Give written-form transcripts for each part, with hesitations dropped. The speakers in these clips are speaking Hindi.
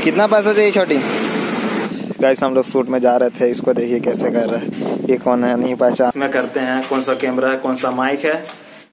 कितना पैसा चाहिए छोटी? गाइस हम लोग शूट में जा रहे थे, इसको देखिए कैसे कर रहा है। ये कौन है नहीं पहचान में करते हैं, कौन सा कैमरा है, कौन सा माइक है।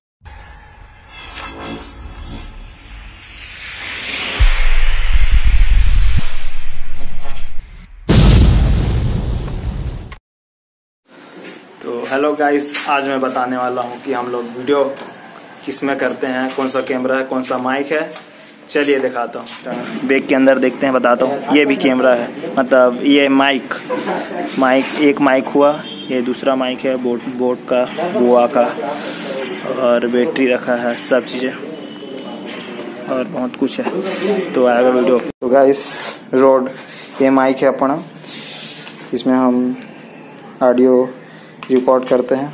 तो हेलो गाइस, आज मैं बताने वाला हूँ कि हम लोग वीडियो किस में करते हैं, कौन सा कैमरा है, कौन सा माइक है। चलिए दिखाता हूँ। बैग के अंदर देखते हैं, बताता हूँ। ये भी कैमरा है, मतलब ये माइक एक माइक हुआ, ये दूसरा माइक है बोट का, बोआ का, और बैटरी रखा है, सब चीज़ें और बहुत कुछ है। तो आएगा वीडियो। तो गाइस रोड, ये माइक है अपना, इसमें हम ऑडियो रिकॉर्ड करते हैं,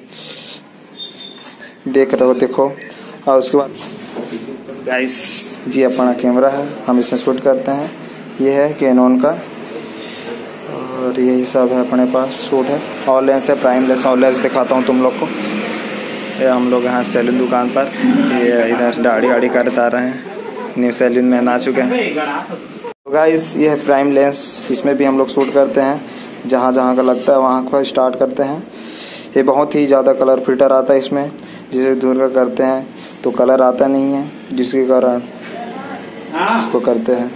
देख रहे हो, देखो। और उसके बाद गाइस जी अपना कैमरा है, हम इसमें शूट करते हैं। ये है कैनन का, और यही सब है अपने पास। शूट है और लेंस है, प्राइम लेंस और लेंस दिखाता हूँ तुम लोग को। ये हम लोग यहाँ सैलून दुकान पर, ये इधर दाढ़ी करता रहे हैं, न्यू सैलून में आ चुके हैं। तो गाइस ये है प्राइम लेंस, इसमें भी हम लोग शूट करते हैं। जहाँ जहाँ का लगता है वहाँ को स्टार्ट करते हैं। ये बहुत ही ज़्यादा कलर फिल्टर आता है इसमें, जिसे दूर का करते हैं तो कलर आता नहीं है, जिसके कारण इसको करते हैं।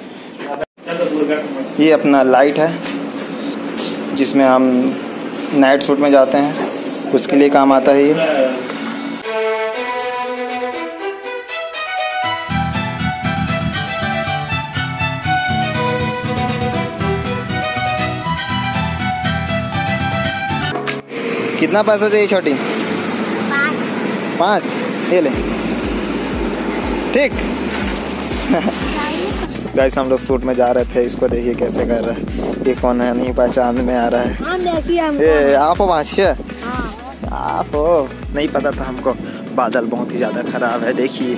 ये अपना लाइट है, जिसमें हम नाइट शूट में जाते हैं, उसके लिए काम आता है ये। कितना पैसा चाहिए छोटी? 5। ये ले, ठीक। गाइस हम लोग शूट में जा रहे थे, इसको देखिए कैसे कर रहा है। ये कौन है नहीं पहचान में आ रहा है। ये आप हो? आप हो? नहीं पता था हमको। बादल बहुत ही ज़्यादा ख़राब है, देखिए।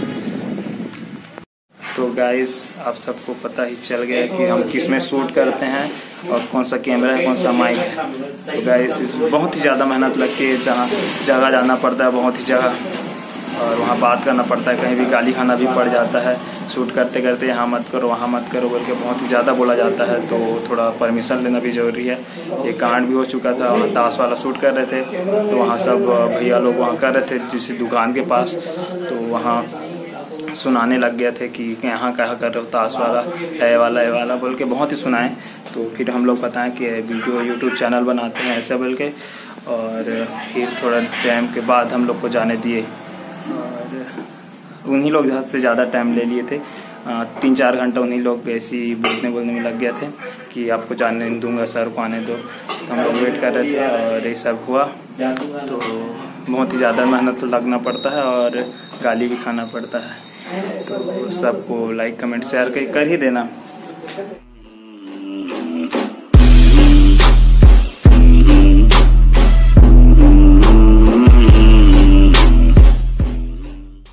तो गाइस आप सबको पता ही चल गया कि हम किस में शूट करते हैं और कौन सा कैमरा है, कौन सा माइक है। तो गाइस बहुत ही ज़्यादा मेहनत लगती है, जगह जाना पड़ता है, बहुत ही जगह, और वहाँ बात करना पड़ता है, कहीं भी गाली खाना भी पड़ जाता है। शूट करते करते यहाँ मत करो वहाँ मत करो बोल के बहुत ही ज़्यादा बोला जाता है, तो थोड़ा परमिशन लेना भी ज़रूरी है। ये कांड भी हो चुका था, वहाँ ताश वाला शूट कर रहे थे, तो वहाँ सब भैया लोग वहाँ कर रहे थे जिस दुकान के पास, तो वहाँ सुनाने लग गए थे कि यहाँ कहाँ कर रहे हो, ताश वाला ए वाला बोल के बहुत ही सुनाए। तो फिर हम लोग बताएं कि वीडियो यूट्यूब चैनल बनाते हैं ऐसे बोल के, और फिर थोड़ा टाइम के बाद हम लोग को जाने दिए, और उन्हीं लोग से ज़्यादा टाइम ले लिए थे। 3-4 घंटा उन्हीं लोग ऐसे ही बोलने में लग गए थे कि आपको जाने नहीं दूंगा, सर को आने दो। तो हम लोग वेट कर रहे थे और ये सब हुआ। तो बहुत ही ज़्यादा मेहनत लगना पड़ता है और गाली भी खाना पड़ता है। तो सबको लाइक कमेंट शेयर कर ही देना।